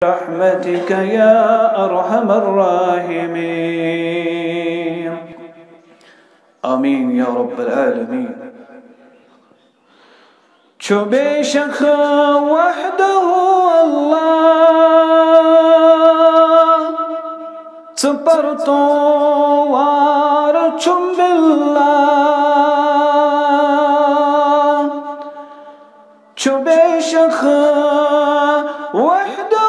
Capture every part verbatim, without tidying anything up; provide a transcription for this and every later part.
برحمتك يا أرحم الراحمين آمين يا رب العالمين. چو بیشک وحده الله سپرتو وار چم بالله. چو بیشک وحده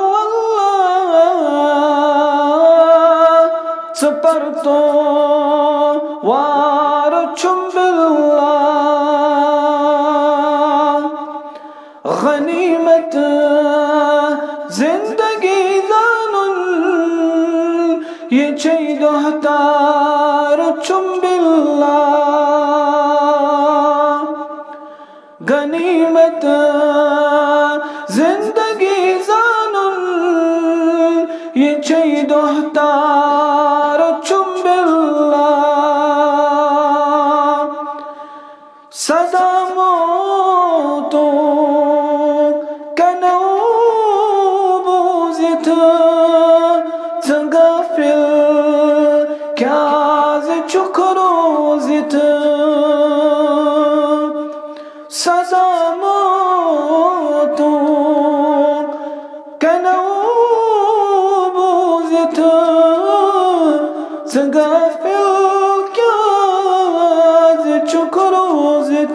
الله سپرتو وار چم بالله. غنیمت زندگی دانن یہ چی دہتار چم بالله. غنیمت زندگی زانن یہ چی دہتار چم بالله. صدا موتو کنو بوزت زنگافل کاز چکروزت. صدا موتو کنو بوزت زنگافل کاز چکروزت.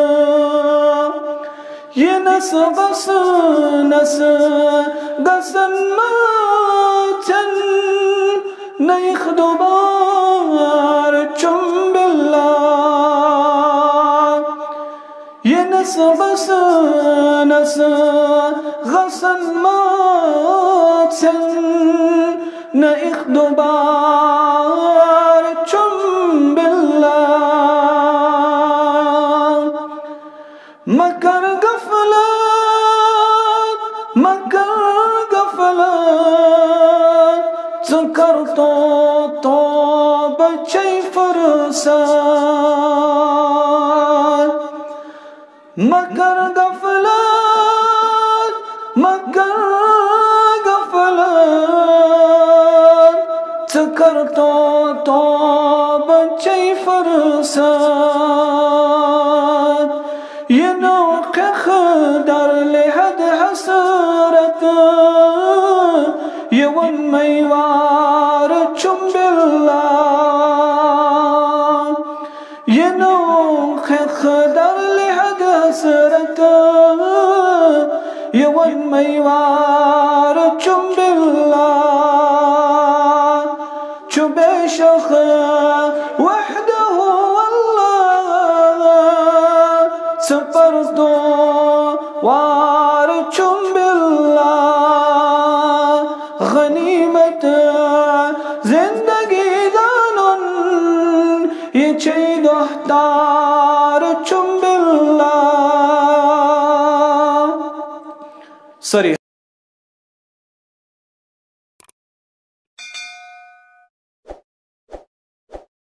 یہ نس بس نس گسن ماتن نیخ دوبار چم بالله. یہ نس بس نس غسن ماتن نیخ دوبار چم بالله. مکر غفلت مکر غفلت ذکر تو تو بچی فرساد. مکر غفلت مکر غفلت ذکر تو تو بچی فرساد. یہ نوق خدر لحد حسرت یہ ون میوار چم بالله. یہ نوق خدر لحد حسرت یہ ون میوار چم بالله. چو بیشک وحده سپرتو وار چم بالله. غنیمت زندگی دانن یہ چی دہتار چم بالله. سری